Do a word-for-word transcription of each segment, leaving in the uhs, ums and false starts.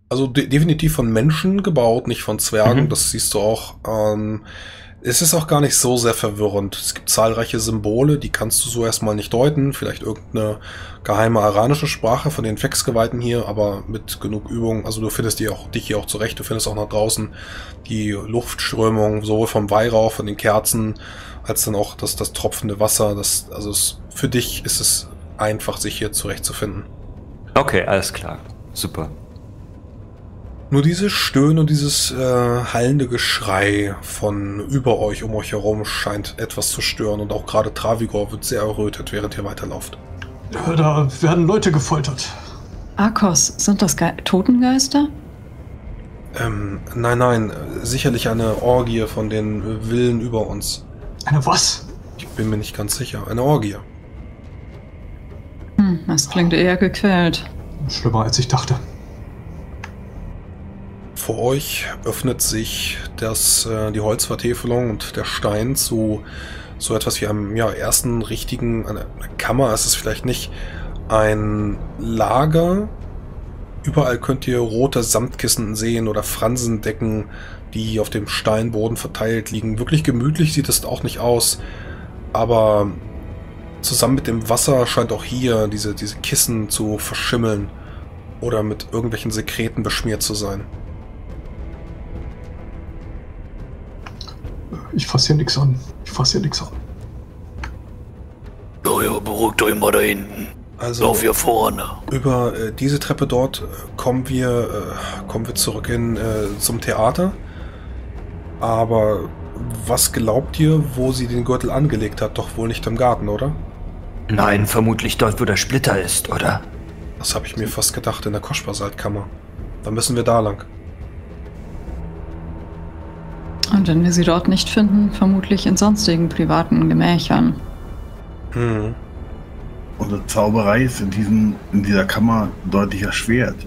Also de definitiv von Menschen gebaut, nicht von Zwergen. Mhm. Das siehst du auch. Ähm, es ist auch gar nicht so sehr verwirrend. Es gibt zahlreiche Symbole, die kannst du so erstmal nicht deuten. Vielleicht irgendeine geheime aranische Sprache von den Fexgeweihten hier, aber mit genug Übung. Also du findest die auch, dich hier auch zurecht. Du findest auch nach draußen die Luftströmung, sowohl vom Weihrauch, von den Kerzen, als dann auch das, das tropfende Wasser. Das, also es, für dich ist es einfach, sich hier zurechtzufinden. Okay, alles klar. Super. Nur dieses Stöhnen und dieses äh, hallende Geschrei von über euch, um euch herum, scheint etwas zu stören. Und auch gerade Travigor wird sehr errötet, während ihr weiterlauft. Ja, da werden Leute gefoltert. Arkos, sind das Ge Totengeister? Ähm, nein, nein, sicherlich eine Orgie von den Willen über uns. Eine was? Ich bin mir nicht ganz sicher. Eine Orgie. Hm, das klingt eher gequält. Schlimmer als ich dachte. Vor euch öffnet sich das, äh, die Holzvertäfelung und der Stein zu so etwas wie einem ja, ersten richtigen, eine, eine Kammer ist es vielleicht nicht, ein Lager. Überall könnt ihr rote Samtkissen sehen oder Fransendecken, die auf dem Steinboden verteilt liegen. Wirklich gemütlich sieht es auch nicht aus, aber zusammen mit dem Wasser scheint auch hier diese, diese Kissen zu verschimmeln oder mit irgendwelchen Sekreten beschmiert zu sein. Ich fasse hier nichts an. Ich fasse hier nichts an. Ja, ja, beruhigt euch mal da hinten. Also Lauf hier vorne. über äh, diese Treppe dort äh, kommen wir äh, kommen wir zurück in, äh, zum Theater. Aber was glaubt ihr, wo sie den Gürtel angelegt hat? Doch wohl nicht im Garten, oder? Nein, vermutlich dort, wo der Splitter ist, oder? Das habe ich mir fast gedacht, in der Koschbasaltkammer. Dann müssen wir da lang. Und wenn wir sie dort nicht finden, vermutlich in sonstigen privaten Gemächern. Hm. Unsere Zauberei ist in, diesem, in dieser Kammer deutlich erschwert.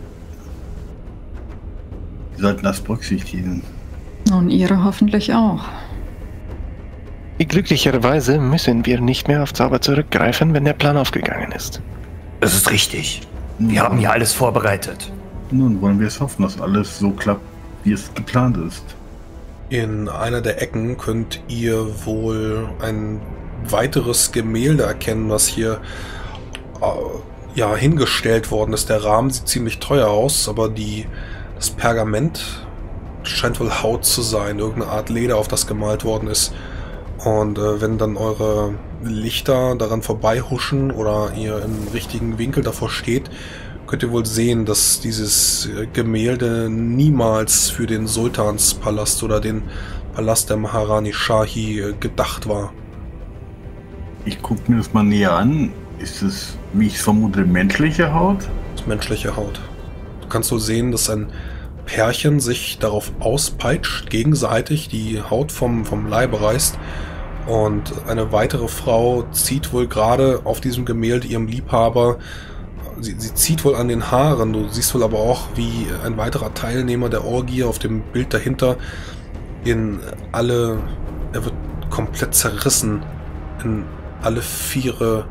Wir sollten das berücksichtigen. Und ihre hoffentlich auch. Glücklicherweise müssen wir nicht mehr auf Zauber zurückgreifen, wenn der Plan aufgegangen ist. Das ist richtig. Wir haben hier alles vorbereitet. Nun wollen wir es hoffen, dass alles so klappt, wie es geplant ist. In einer der Ecken könnt ihr wohl ein weiteres Gemälde erkennen, was hier äh, ja, hingestellt worden ist. Der Rahmen sieht ziemlich teuer aus, aber die, das Pergament scheint wohl Haut zu sein, irgendeine Art Leder, auf das gemalt worden ist. Und äh, wenn dann eure Lichter daran vorbeihuschen oder ihr im richtigen Winkel davor steht, könnt ihr wohl sehen, dass dieses Gemälde niemals für den Sultanspalast oder den Palast der Maharani Shahi gedacht war. Ich gucke mir das mal näher an. Ist es, wie ich vermute, menschliche Haut? Das ist menschliche Haut. Du kannst wohl sehen, dass ein Pärchen sich darauf auspeitscht, gegenseitig die Haut vom, vom Leibe reißt. Und eine weitere Frau zieht wohl gerade auf diesem Gemälde ihrem Liebhaber. Sie, sie zieht wohl an den Haaren. Du siehst wohl aber auch, wie ein weiterer Teilnehmer der Orgie auf dem Bild dahinter in alle... Er wird komplett zerrissen. In alle Viere.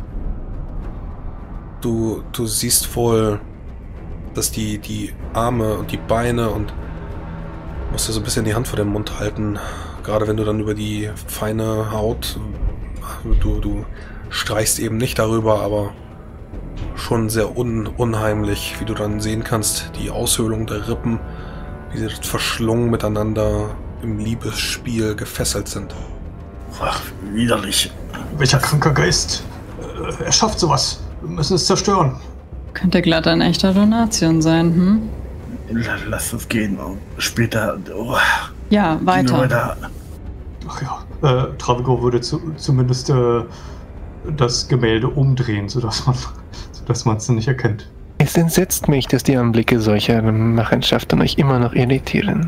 Du, du siehst wohl, dass die, die Arme und die Beine und musst dir so ein bisschen die Hand vor den Mund halten. Gerade wenn du dann über die feine Haut, du, du streichst eben nicht darüber, aber schon sehr un, unheimlich, wie du dann sehen kannst, die Aushöhlung der Rippen, wie sie verschlungen miteinander im Liebesspiel gefesselt sind. Ach, widerlich. Welcher kranker Geist? Äh, er schafft sowas. Wir müssen es zerstören. Könnte glatt ein echter Donation sein, hm? Lass es gehen. Später. Oh, Ja, weiter. weiter. Ach ja, äh, Travigor würde zu, zumindest äh, das Gemälde umdrehen, sodass man sodass man es nicht erkennt. Es entsetzt mich, dass die Anblicke solcher Machenschaften euch immer noch irritieren.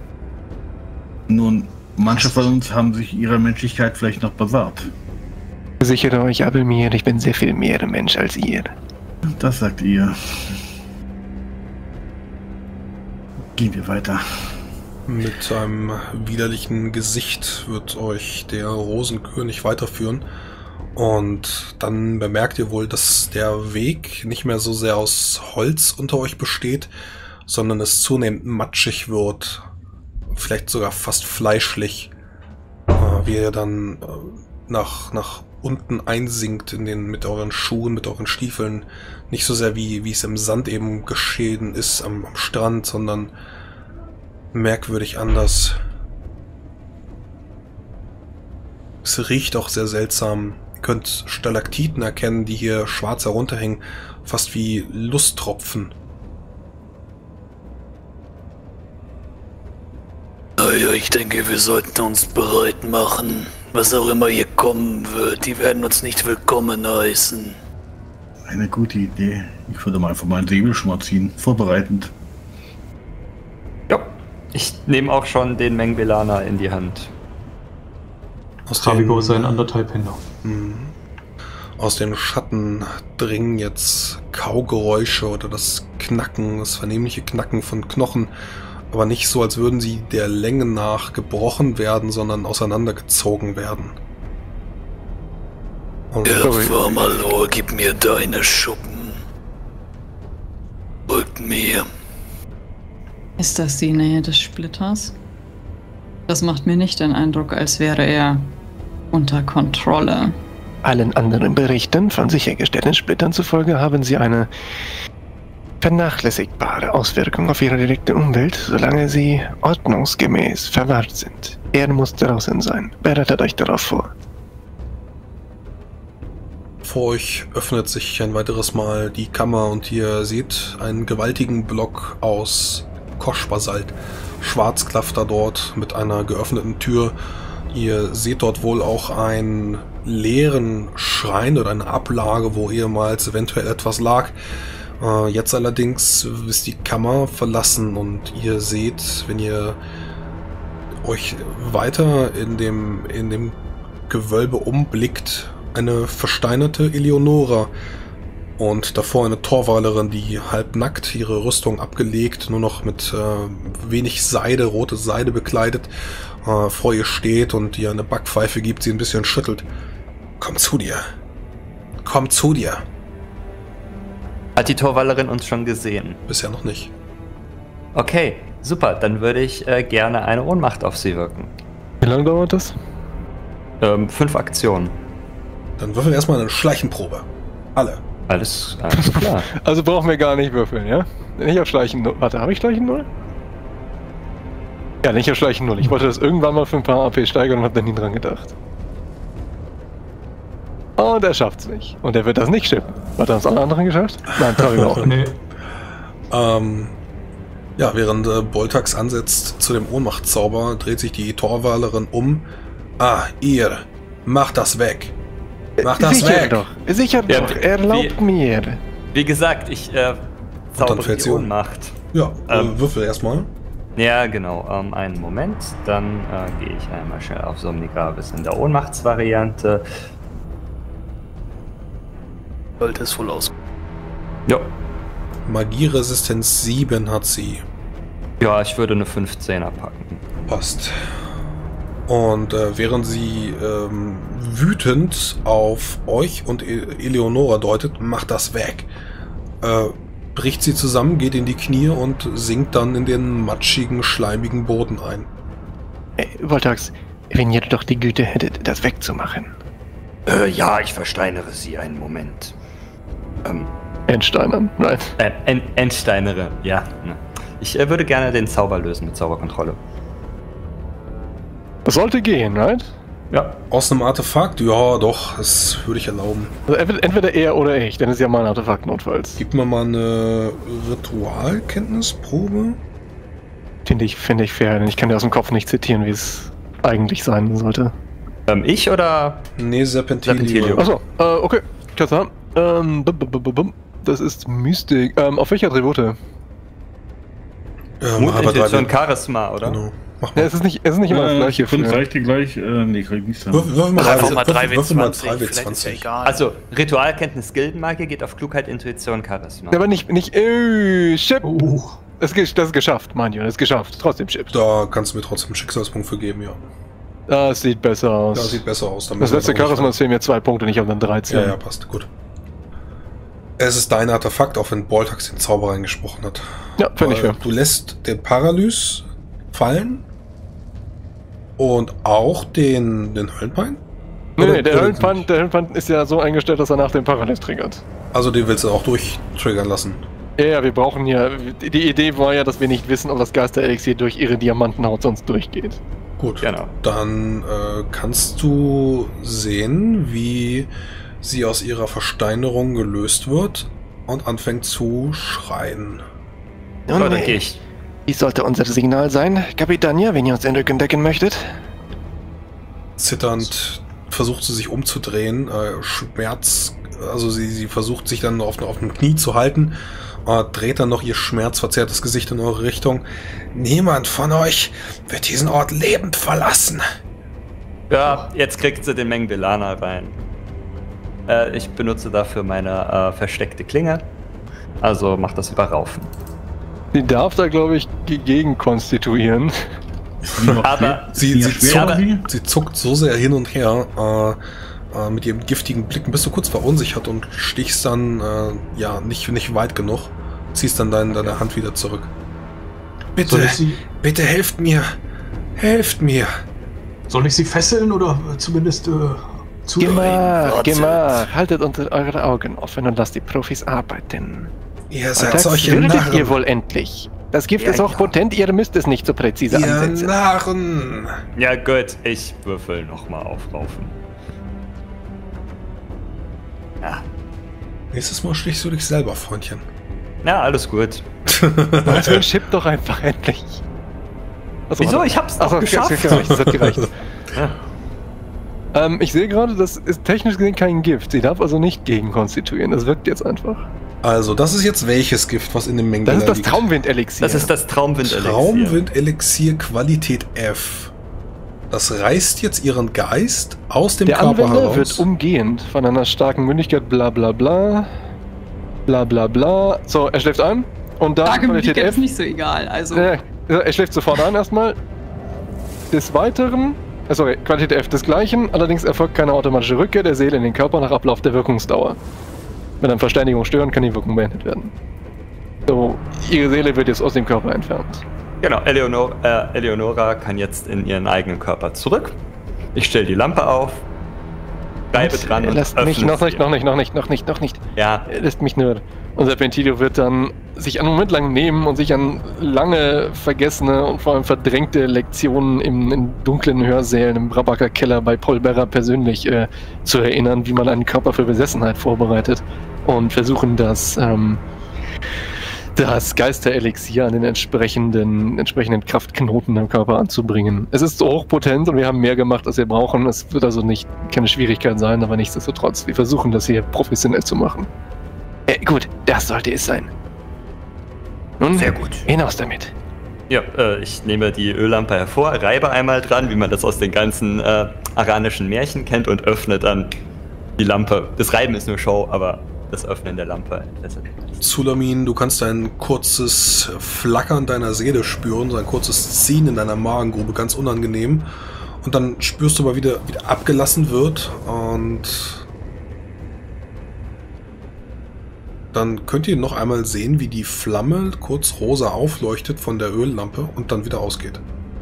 Nun, manche von uns haben sich ihrer Menschlichkeit vielleicht noch bewahrt. Ich versichere euch, Abelmir, ich bin sehr viel mehr Mensch als ihr. Das sagt ihr. Gehen wir weiter. Mit einem widerlichen Gesicht wird euch der Rosenkönig weiterführen. Und dann bemerkt ihr wohl, dass der Weg nicht mehr so sehr aus Holz unter euch besteht, sondern es zunehmend matschig wird, vielleicht sogar fast fleischlich, äh, wie ihr dann äh, nach, nach unten einsinkt in den, mit euren Schuhen, mit euren Stiefeln, nicht so sehr wie, wie es im Sand eben geschehen ist am, am Strand, sondern merkwürdig anders. Es riecht auch sehr seltsam. Ihr könnt Stalaktiten erkennen, die hier schwarz herunterhängen, fast wie Lusttropfen. Naja, ich denke, wir sollten uns bereit machen. Was auch immer hier kommen wird, die werden uns nicht willkommen heißen. Eine gute Idee. Ich würde mal einfach meinen Säbel schon mal ziehen. Vorbereitend. Ja, ich nehme auch schon den Mengbelana in die Hand. Aus Travigo den, sein anderthalb Hände. mh, aus den Schatten dringen jetzt Kaugeräusche oder das Knacken, das vernehmliche Knacken von Knochen, aber nicht so, als würden sie der Länge nach gebrochen werden, sondern auseinandergezogen werden. Und Ja, fahr mal, oh, gib mir deine Schuppen. Rückt mir. Ist das die Nähe des Splitters? Das macht mir nicht den Eindruck, als wäre er unter Kontrolle. Allen anderen Berichten von sichergestellten Splittern zufolge haben sie eine vernachlässigbare Auswirkung auf ihre direkte Umwelt, solange sie ordnungsgemäß verwahrt sind. Er muss draußen sein. Bereitet euch darauf vor. vor euch öffnet sich ein weiteres Mal die Kammer und ihr seht einen gewaltigen Block aus Koschbasalt. Schwarz klafft da dort mit einer geöffneten Tür. Ihr seht dort wohl auch einen leeren Schrein oder eine Ablage, wo ehemals eventuell etwas lag. Äh, jetzt allerdings ist die Kammer verlassen und ihr seht, wenn ihr euch weiter in dem, in dem Gewölbe umblickt, eine versteinerte Eleonora und davor eine Torwalerin, die halbnackt, ihre Rüstung abgelegt, nur noch mit äh, wenig Seide, rote Seide bekleidet, äh, vor ihr steht und ihr eine Backpfeife gibt, sie ein bisschen schüttelt. Komm zu dir. Komm zu dir. Hat die Torwallerin uns schon gesehen? Bisher noch nicht. Okay, super. Dann würde ich äh, gerne eine Ohnmacht auf sie wirken. Wie lange dauert das? Ähm, fünf Aktionen. Dann würfeln wir erstmal eine Schleichenprobe. Alle. Alles, alles klar. Also brauchen wir gar nicht würfeln, ja? Nicht auf Schleichen null. Warte, habe ich Schleichen null? Ja, nicht auf Schleichen null. Ich wollte das irgendwann mal für ein paar A P steigern und habe dann nie dran gedacht. Und er schafft's nicht. Und er wird das nicht schippen. Hat er das alle anderen geschafft? Nein, Travigo auch. Nee. Ähm, ja, während äh, Boltax ansetzt zu dem Ohnmachtzauber, dreht sich die Torwalerin um. Ah, ihr, macht das weg. Macht das Sicher weg. doch. Sicher Ja, doch. wie- Erlaubt mir. Wie gesagt, ich äh, zaubere fällt die sie um. Ohnmacht. Ja, Ähm. äh, würfel erstmal. Ja, genau. Ähm, einen Moment. Dann äh, gehe ich einmal schnell auf Somnigravis in der Ohnmachtsvariante. Sollte es wohl aus. Ja. Magieresistenz sieben hat sie. Ja, ich würde eine fünfzehner packen. Passt. Und äh, während sie ähm, wütend auf euch und E- Eleonora deutet, macht das weg. Äh, bricht sie zusammen, geht in die Knie und sinkt dann in den matschigen, schleimigen Boden ein. Äh, Voltax, wenn ihr doch die Güte hättet, das wegzumachen. Äh, ja, ich versteinere sie einen Moment. Ähm, Endsteinern, nein. Äh, Ent Entsteinere, ja. Ne. Ich äh, würde gerne den Zauber lösen mit Zauberkontrolle. Das sollte gehen, right? Ja. Aus einem Artefakt? Ja, doch, das würde ich erlauben. Also entweder- entweder er oder ich, denn es ist ja mein Artefakt notfalls. Gib mir mal eine Ritualkenntnisprobe. Finde ich, finde ich fair, denn ich kann dir aus dem Kopf nicht zitieren, wie es eigentlich sein sollte. Ähm, ich oder? Nee, Serpentilio. Serpentilio. Achso, äh, okay. Katze. Ähm, bum, bum, bum, bum, bum. Das ist Mystik. Ähm, auf welche Attribute? Ähm, Mut, aber Intuition, drei- Charisma, oder? Genau. Mach Ja, mal. es ist nicht, es ist nicht immer das Äh, gleiche. fünf für- reicht dir gleich. Äh, nee, kann ich nicht sagen. Würfel, würfel mal Mach einfach drei- mal drei würfel- würfel mal W zwanzig, drei W vielleicht ist ja zwanzig. egal. Also, Ritualkenntnis, Gildenmagie geht auf Klugheit, Intuition, Charisma. Ja, aber nicht, nicht, äh, Chip. Uh, Das, ist- das ist geschafft, mein Junge, das ist geschafft. Trotzdem Chip. Da kannst du mir trotzdem einen Schicksalspunkt für geben, ja. Das sieht besser aus. Ja, sieht besser aus. Dann das müssen wir letzte doch nicht Charisma rein. zählen mir zwei Punkte und ich habe dann dreizehn. Ja, ja, passt. Gut. Es ist dein Artefakt, auch wenn Boltax den Zauber reingesprochen hat. Ja, finde ich fair. Du lässt den Paralys fallen und auch den, den Höllenpein? Nee, Oder- nee, der oder- Höllenpfand, der Höllenpfand ist ja so eingestellt, dass er nach dem Paralys triggert. Also den willst du auch durchtriggern lassen. Ja, ja, wir brauchen ja. Die Idee war ja, dass wir nicht wissen, ob das Geisterelixier durch ihre Diamantenhaut sonst durchgeht. Gut, Genau. dann äh, kannst du sehen, wie sie aus ihrer Versteinerung gelöst wird und anfängt zu schreien. So, dann gehe ich. Wie sollte unser Signal sein, Kapitania, wenn ihr uns den Rücken decken möchtet? Zitternd versucht sie sich umzudrehen, äh, Schmerz, also sie, sie versucht sich dann auf, auf dem Knie zu halten, äh, dreht dann noch ihr schmerzverzerrtes Gesicht in eure Richtung. Niemand von euch wird diesen Ort lebend verlassen. Ja, jetzt kriegt sie den Mengbelana rein. Äh, ich benutze dafür meine äh, versteckte Klinge. Also mach das über Raufen. Sie darf da, glaube ich, gegen konstituieren. Ist die noch Aber- schwer? Sie, Ist die sie, noch schwer, aber- sie? sie zuckt so sehr hin und her, äh, äh, mit ihrem giftigen Blick bist du kurz verunsichert und stichst dann äh, ja nicht, nicht weit genug, ziehst dann dein, deine Hand wieder zurück. Bitte, Soll ich sie, bitte helft mir, helft mir. soll ich sie fesseln oder zumindest äh, zu... Gemach, Warte. Gemach, haltet unter eure Augen offen und lasst die Profis arbeiten. Ihr Und seid das solche würdet ihr Narren. wohl endlich. Das Gift Ja, ist auch ja. potent, ihr müsst es nicht so präzise Ihr ansetzen. Narren. Ja gut, ich würfel nochmal auf Raufen. Ja. Nächstes Mal stichst du dich selber, Freundchen. Ja, alles gut. Also schipp doch einfach endlich. Achso, Wieso? warte. Ich hab's doch Achso, geschafft. Das hat gereicht. Das hat gereicht. Ja. ähm, ich sehe gerade, das ist technisch gesehen kein Gift. Sie darf also nicht gegenkonstituieren. Das wirkt jetzt einfach. Also, das ist jetzt welches Gift, was in dem Mengen Das ist das liegt? Traumwind-Elixier. Das ist das Traumwind-Elixier. Traumwind-Elixier Qualität F. Das reißt jetzt ihren Geist aus dem Der Körper Anwender heraus. wird umgehend von einer starken Mündigkeit, bla bla bla. Bla bla bla. So, er schläft ein. Und dann Starke Qualität Müdigkeit F. ist nicht so egal. Also, Äh, er schläft sofort ein erstmal. Des Weiteren, äh, sorry, Qualität F des Gleichen, allerdings erfolgt keine automatische Rückkehr der Seele in den Körper nach Ablauf der Wirkungsdauer. Wenn dann Verständigung stören, kann die Wirkung beendet werden. So, ihre Seele wird jetzt aus dem Körper entfernt. Genau, Eleonor, äh, Eleonora kann jetzt in ihren eigenen Körper zurück. Ich stelle die Lampe auf, bleibe dran und Lasst öffne mich, noch sie. nicht, noch nicht, noch nicht, noch nicht, noch nicht. Ja, Er lässt mich nur. Unser Ventilio wird dann sich einen Moment lang nehmen und sich an lange vergessene und vor allem verdrängte Lektionen im, in dunklen Hörsälen im Brabaker Keller bei Paul Berra persönlich äh, zu erinnern, wie man einen Körper für Besessenheit vorbereitet und versuchen das, ähm, das Geisterelixier an den entsprechenden, entsprechenden Kraftknoten im Körper anzubringen. Es ist so hochpotent und wir haben mehr gemacht, als wir brauchen. Es wird also nicht keine Schwierigkeit sein, aber nichtsdestotrotz, wir versuchen das hier professionell zu machen. Äh, gut, das sollte es sein. Nun, Sehr gut. hinaus damit. ja äh, ich nehme die Öllampe hervor, reibe einmal dran, wie man das aus den ganzen äh, aranischen Märchen kennt und öffne dann die Lampe. Das Reiben ist nur Show, aber das Öffnen der Lampe entfesselt. Zulamin, du kannst ein kurzes Flackern deiner Seele spüren, so ein kurzes Ziehen in deiner Magengrube, ganz unangenehm. Und dann spürst du aber wieder, wieder abgelassen wird und dann könnt ihr noch einmal sehen, wie die Flamme kurz rosa aufleuchtet von der Öllampe und dann wieder ausgeht.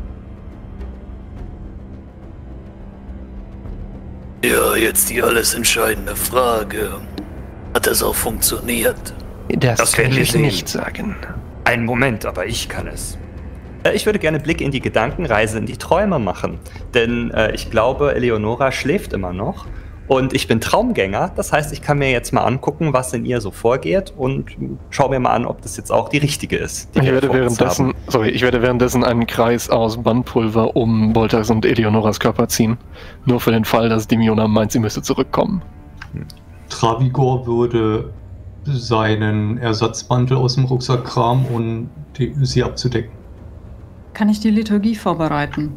Ja, jetzt die alles entscheidende Frage. Hat das auch funktioniert? Das, Das will werden wir ich sehen. nicht sagen. Einen Moment, aber ich kann es. Äh, ich würde gerne Blick in die Gedankenreise, in die Träume machen. Denn äh, ich glaube, Eleonora schläft immer noch. Und ich bin Traumgänger. Das heißt, ich kann mir jetzt mal angucken, was in ihr so vorgeht. Und schau mir mal an, ob das jetzt auch die richtige ist. Die Ich wir werde, vor uns währenddessen, haben. sorry, ich werde währenddessen einen Kreis aus Bandpulver um Boltax und Eleonoras Körper ziehen. Nur für den Fall, dass Dimiona meint, sie müsste zurückkommen. Travigor würde seinen Ersatzmantel aus dem Rucksack kramen, um die, sie abzudecken. kann ich die Liturgie vorbereiten?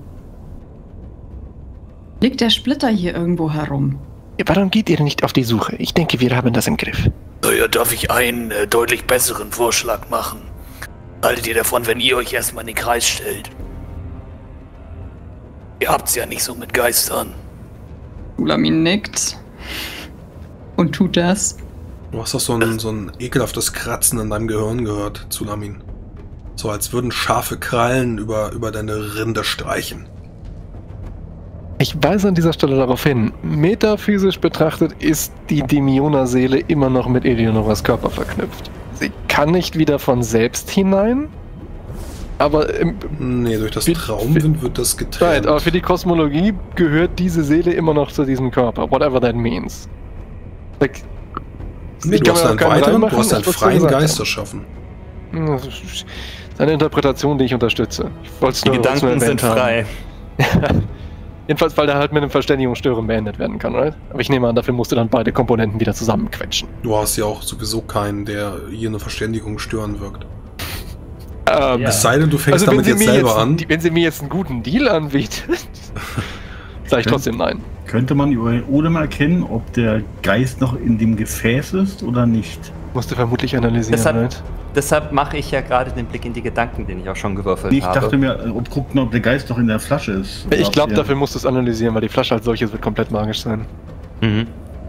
Liegt der Splitter hier irgendwo herum? Warum geht ihr nicht auf die Suche? Ich denke, wir haben das im Griff. Naja, darf ich einen äh, deutlich besseren Vorschlag machen? Haltet ihr davon, wenn ihr euch erstmal in den Kreis stellt? Ihr habt's ja nicht so mit Geistern. Ulamin nickt und tut das. Du hast doch so ein, so ein ekelhaftes Kratzen in deinem Gehirn gehört, Zulamin. So als würden scharfe Krallen über, über deine Rinde streichen. Ich weise an dieser Stelle darauf hin, metaphysisch betrachtet ist die Demiona-Seele immer noch mit Eleonoras Körper verknüpft. Sie kann nicht wieder von selbst hinein, aber... Im, nee, durch das wie, Traumwind wird das getrennt. Right, aber für die Kosmologie gehört diese Seele immer noch zu diesem Körper, whatever that means. Like, nee, du hast einen weiteren, du hast einen freien Geist erschaffen. Das ist eine Interpretation, die ich unterstütze. Ich wollte es die nur, Gedanken nur sind haben. frei. Jedenfalls, weil der halt mit einem Verständigungsstörung beendet werden kann, right? Aber ich nehme an, dafür musst du dann beide Komponenten wieder zusammenquetschen. Du hast ja auch sowieso keinen, der hier eine Verständigung stören wirkt. Ähm, ja. Es sei denn, du fängst also damit jetzt selber jetzt, an. Wenn sie mir jetzt einen guten Deal anbietet, sage ich trotzdem nein. Könnte man über den Odem erkennen, ob der Geist noch in dem Gefäß ist oder nicht? Musst du vermutlich analysieren, Deshalb, right? deshalb mache ich ja gerade den Blick in die Gedanken, den ich auch schon gewürfelt Ich habe. dachte mir, ob gucken, ob der Geist noch in der Flasche ist. Ich glaube, dafür musst du es analysieren, weil die Flasche als solches wird komplett magisch sein. Mhm.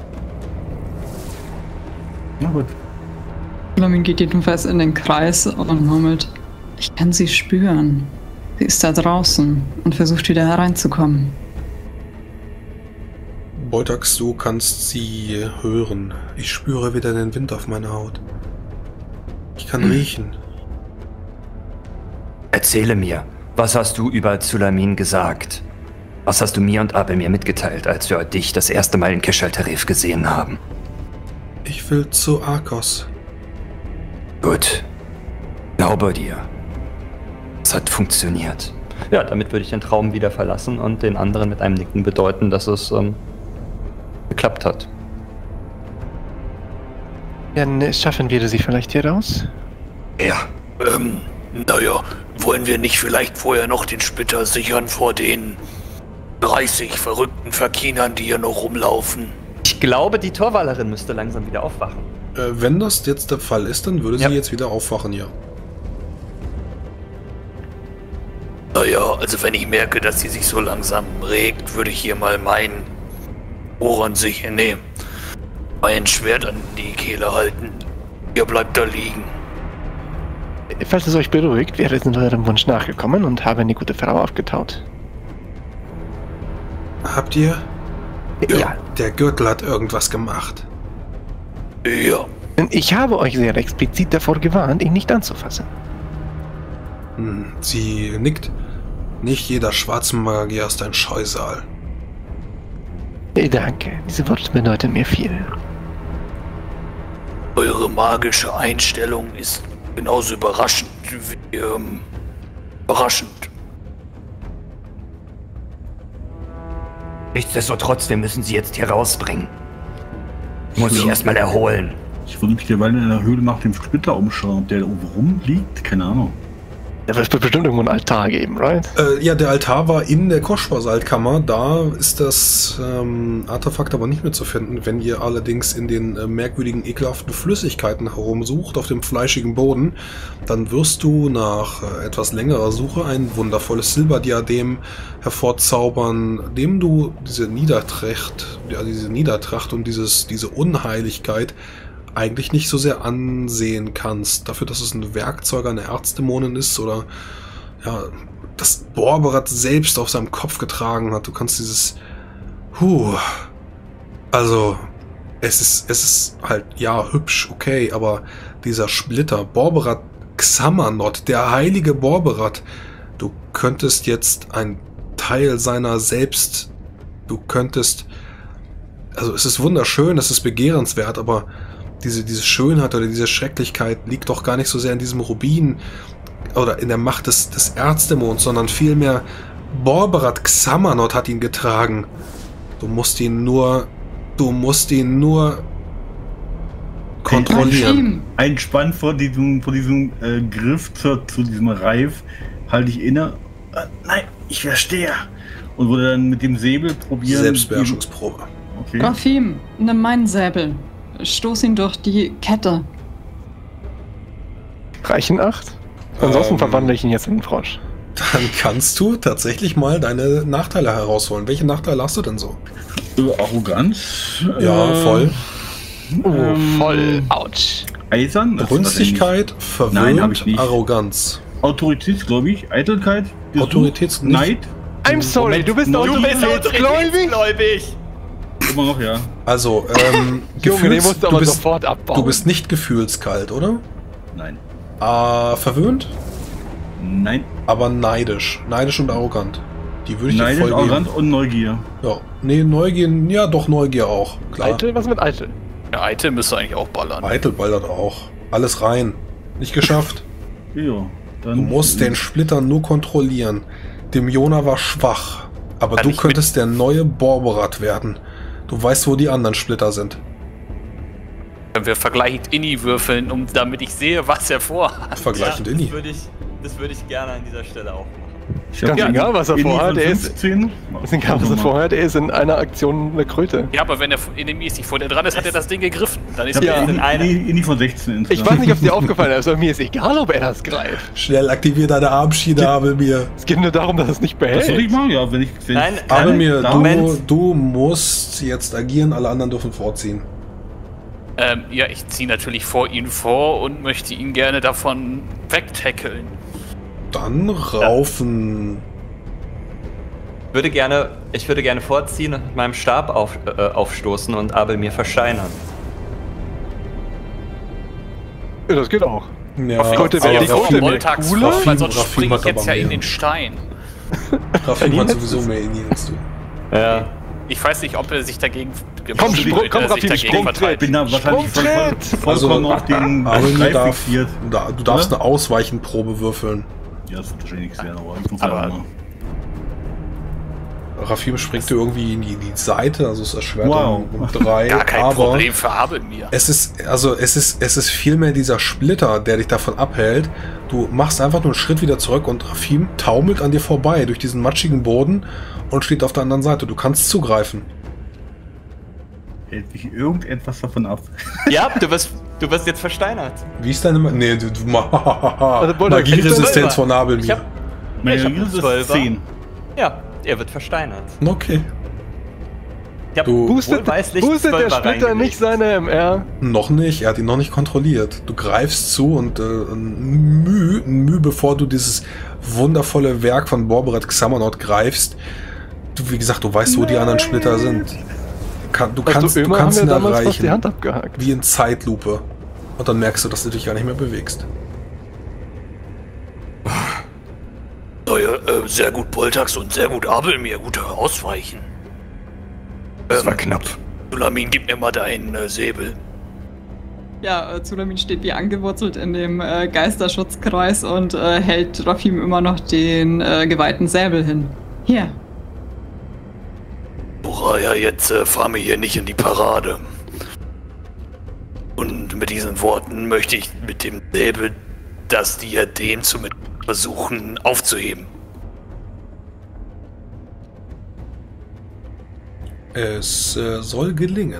Na gut. Zulamin geht jedenfalls in den Kreis und murmelt, ich kann sie spüren. Sie ist da draußen und versucht wieder hereinzukommen. Beutax, du kannst sie hören. Ich spüre wieder den Wind auf meiner Haut. Ich kann hm. riechen. Erzähle mir, was hast du über Zulamin gesagt? Was hast du mir und Abelmir mitgeteilt, als wir dich das erste Mal in Keshal Tarif gesehen haben? Ich will zu Arcos. Gut. Glaube dir. Es hat funktioniert. Ja, damit würde ich den Traum wieder verlassen und den anderen mit einem Nicken bedeuten, dass es ähm, geklappt hat. Dann schaffen wir sie vielleicht hier raus? Ja, ähm, naja, wollen wir nicht vielleicht vorher noch den Splitter sichern vor den dreißig verrückten Verkinern, die hier noch rumlaufen? Ich glaube, die Torwallerin müsste langsam wieder aufwachen. Äh, wenn das jetzt der Fall ist, dann würde ja. sie jetzt wieder aufwachen, ja. Naja, also wenn ich merke, dass sie sich so langsam regt, würde ich hier mal mein Ohren sich, nee, mein Schwert an die Kehle halten. Ihr bleibt da liegen. Falls es euch beruhigt, wäre es in eurem Wunsch nachgekommen und habe eine gute Frau aufgetaut. Habt ihr? Ja. Der Gürtel hat irgendwas gemacht. Ja. Ich habe euch sehr explizit davor gewarnt, ihn nicht anzufassen. Hm, sie nickt. Nicht jeder Schwarzmagier ist ein Scheusal. Danke, diese Worte bedeuten mir viel. Eure magische Einstellung ist genauso überraschend wie, ähm, überraschend. Nichtsdestotrotz, wir müssen sie jetzt hier rausbringen. Muss ich erstmal erholen. Ich würde mich derweil in der Höhle nach dem Splitter umschauen, ob der irgendwo rumliegt. Keine Ahnung. Da wird es bestimmt irgendwo einen Altar geben, right? Äh, ja, der Altar war in der Koschbasaltkammer. Da ist das ähm, Artefakt aber nicht mehr zu finden. Wenn ihr allerdings in den äh, merkwürdigen, ekelhaften Flüssigkeiten herumsucht, auf dem fleischigen Boden, dann wirst du nach äh, etwas längerer Suche ein wundervolles Silberdiadem hervorzaubern, dem du diese Niedertracht, ja, diese Niedertracht und dieses, diese Unheiligkeit eigentlich nicht so sehr ansehen kannst. Dafür, dass es ein Werkzeug einer Erzdämonin ist oder ja, das Borberat selbst auf seinem Kopf getragen hat. Du kannst dieses Huh. Also, es ist, es ist halt, ja, hübsch, okay, aber dieser Splitter, Borberat Xamanot, der heilige Borberat, du könntest jetzt ein Teil seiner selbst, du könntest, also es ist wunderschön, es ist begehrenswert, aber Diese, diese Schönheit oder diese Schrecklichkeit liegt doch gar nicht so sehr in diesem Rubin oder in der Macht des, des Erzdämons, sondern vielmehr Borberat Xamanot hat ihn getragen. Du musst ihn nur, du musst ihn nur kontrollieren. Einspannt vor diesem, vor diesem äh, Griff zu, zu diesem Reif halte ich inne. Äh, nein, ich verstehe. Und würde dann mit dem Säbel probieren. Selbstbeherrschungsprobe. Okay. Rafim, nimm meinen Säbel. Stoß ihn durch die Kette. Reichen acht? Ansonsten Ähm, verwandle ich ihn jetzt in einen Frosch. Dann kannst du tatsächlich mal deine Nachteile herausholen. Welche Nachteile hast du denn so? Äh, Arroganz. Ja, äh, voll. Oh, Ähm, voll. Autsch. Eisern? Das ist Brünstigkeit, Nein, hab ich verwöhnt, nicht. Arroganz. wahrscheinlich- Autorität, glaube ich. Eitelkeit. Besuch, Autoritäts- nicht. Neid. I'm sorry, Moment, du bist du autoritätsgläubig? gläubig. Immer noch, ja. Also, ähm, Junge, den Gefühls- musst du du aber bist, sofort abbauen. du bist nicht gefühlskalt, oder? Nein. Äh, verwöhnt, Nein. aber neidisch. Neidisch und arrogant. Die würde ich dir Neidisch, voll geben. arrogant und Neugier. Ja. Nee, Neugier, ja doch, Neugier auch. Klar. Eitel? Was mit Eitel? Der Eitel müsste eigentlich auch ballern. Eitel ballert auch. Alles rein. Nicht geschafft. Ja. Dann Du musst den Splitter nur kontrollieren. Dem Jona war schwach. Aber Kann du ich könntest der neue Borberat werden. Du weißt, wo die anderen Splitter sind. Können wir vergleichend Inni würfeln, um, damit ich sehe, was er vorhat. Vergleichend das Inni. würde ich, das würde ich gerne an dieser Stelle auch machen. Ich hab Ganz den egal, was er Inni vorhat, von er ist- fünfzehn. Ist egal, was er vorhat, er ist in einer Aktion eine Kröte. Ja, aber wenn der Enemy nicht vor dir dran ist, hat er das Ding gegriffen. Dann Ich ist hab Ja. den in einer- Inni, Inni von sechzehn Ich insgesamt. weiß nicht, ob es dir aufgefallen ist, aber mir ist egal, ob er das greift. Schnell aktivier deine Armschiene, Abelmir. Es geht nur darum, dass es nicht Das würde ich behält. machen, ja, wenn ich. Wenn Nein, ich kann, Abelmir, dann- du, Moment. du musst jetzt agieren, alle anderen dürfen vorziehen. Ähm, ja, ich ziehe natürlich vor ihn vor und möchte ihn gerne davon wegtackeln. Dann raufen. Ich würde gerne, ich würde gerne vorziehen und mit meinem Stab auf, äh, aufstoßen und Abel mir versteinern. Ja, das geht auch. Ja, Kröte wäre aber die Kröte Rafim, wäre Volltags cooler. vor, weil sonst Rafim springe hat ich jetzt aber ja in mehr. den Stein. Rafim hat sowieso mehr Inni als du. Ja. Ich weiß nicht, ob er sich dagegen... Komm, wie Sprung- will komm, er sich Rafim, dagegen Sprung, Ich verteidigen. bin da wahrscheinlich voll, voll, Sprungtritt! vollkommen auf den Abelmir Greif darf, fixiert. da, du darfst Oder? eine Ausweichenprobe würfeln. Ja, das wird wahrscheinlich nichts werden, aber ich muss Aber- aber mal. Rafim springt dir irgendwie in die, in die Seite, also es erschwert Wow. um, um drei. Gar kein aber Problem für Abelmir. Es ist, also es ist, es ist vielmehr dieser Splitter, der dich davon abhält. Du machst einfach nur einen Schritt wieder zurück und Rafim taumelt an dir vorbei durch diesen matschigen Boden und steht auf der anderen Seite. Du kannst zugreifen. Hält mich irgendetwas davon ab? Ja, du wirst, du wirst jetzt versteinert. Wie ist deine... Ma Nee, du... du Also, Bolter, Magieresistenz ich- von Ich Nabelmir. hab, Meine ich hab Regel einen ist Zwölfer. zehn. Ja, er wird versteinert. Okay. Ich hab Du- Boostet, wohlweislich boostet der Zwölfer Splitter reingelegt. nicht seine M R? Noch nicht, er hat ihn noch nicht kontrolliert. Du greifst zu und äh, ein Müh, ein Müh, bevor du dieses wundervolle Werk von Borberat Xamanot greifst. Du, wie gesagt, du weißt, wo die anderen Splitter sind. Du, kann, du kannst, Also, du immer kannst haben ihn wir damals fast die erreichen. Hand abgehakt. Wie in Zeitlupe. Und dann merkst du, dass du dich gar nicht mehr bewegst. Oh ja, äh, sehr gut Boltax und sehr gut Abelmir. Gute Ausweichen. Das war knapp. Sulamin, gib mir mal deinen äh, Säbel. Ja, äh, Zulamin steht wie angewurzelt in dem äh, Geisterschutzkreis und äh, hält Rafim immer noch den äh, geweihten Säbel hin. Hier. Buraya, jetzt äh, fahr mir hier nicht in die Parade. Und mit diesen Worten möchte ich mit dem Säbel das Diadem zu mit versuchen aufzuheben. Es äh, soll gelingen.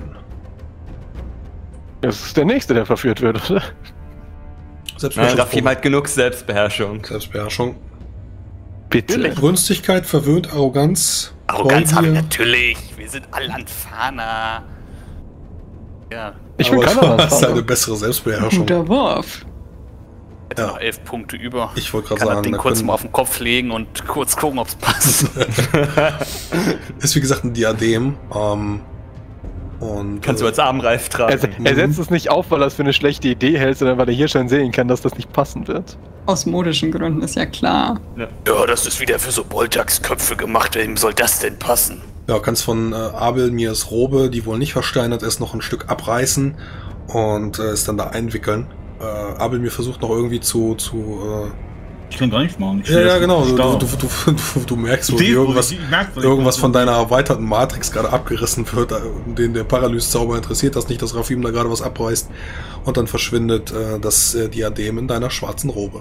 Das ist der Nächste, der verführt wird, oder? Nein, Selbstbeherrschung. Rafim hat genug Selbstbeherrschung. Selbstbeherrschung. Bitte. Brünstigkeit, verwöhnt, Arroganz. Arroganz habe ich Neugier. natürlich. Wir sind Allanfaner. Ja, Ich will Aber keiner du hast was eine bessere Selbstbeherrschung. Guter Wurf. hätte Ja. noch elf Punkte über. Ich wollte gerade Kann das sagen, Ding da kurz können- mal auf den Kopf legen und kurz gucken, ob es passt. Ist wie gesagt ein Diadem. Ähm, und Kannst du äh, als Armreif tragen. Er, er setzt es nicht auf, weil er es für eine schlechte Idee hält, sondern weil er hier schon sehen kann, dass das nicht passen wird. Aus modischen Gründen ist ja klar. ja, das ist wieder für so Boltax-Köpfe gemacht. Wem soll das denn passen? ja, kannst von äh, Abelmirs Robe, die wohl nicht versteinert ist, noch ein Stück abreißen und äh, es dann da einwickeln. Äh, Abelmir versucht noch irgendwie zu... zu äh, Ich kann gar nichts machen. Ich ja, stehe ja, jetzt genau. Du, starr. du, du, du, du merkst, wo Ich dir sehe, wo irgendwas, ich- ich merke, was ich irgendwas mache. von deiner erweiterten Matrix gerade abgerissen wird, äh, den der Paralys-Zauber interessiert das nicht, dass Rafim da gerade was abreißt. Und dann verschwindet äh, das äh, Diadem in deiner schwarzen Robe.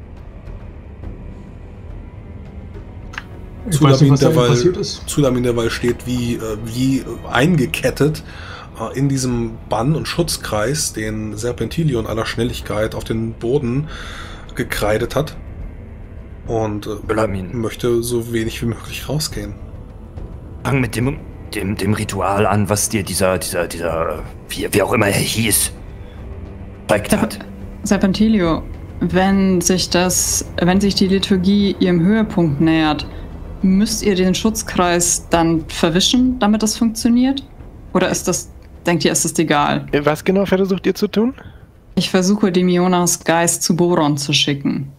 Ich weiß nicht, was da derweil, passiert ist. Zulamin derweil steht wie, äh, wie eingekettet äh, in diesem Bann- und Schutzkreis, den Serpentilion aller Schnelligkeit auf den Boden gekreidet hat. Und äh, Zulamin. möchte so wenig wie möglich rausgehen. Fang mit dem dem, dem Ritual an, was dir dieser, dieser, dieser, wie, wie auch immer er hieß, zeigt hat. Serpentilio, wenn sich das, wenn sich die Liturgie ihrem Höhepunkt nähert, müsst ihr den Schutzkreis dann verwischen, damit das funktioniert? Oder ist das, denkt ihr, ist das egal? Was genau versucht ihr zu tun? Ich versuche, Demionas Geist zu Boron zu schicken.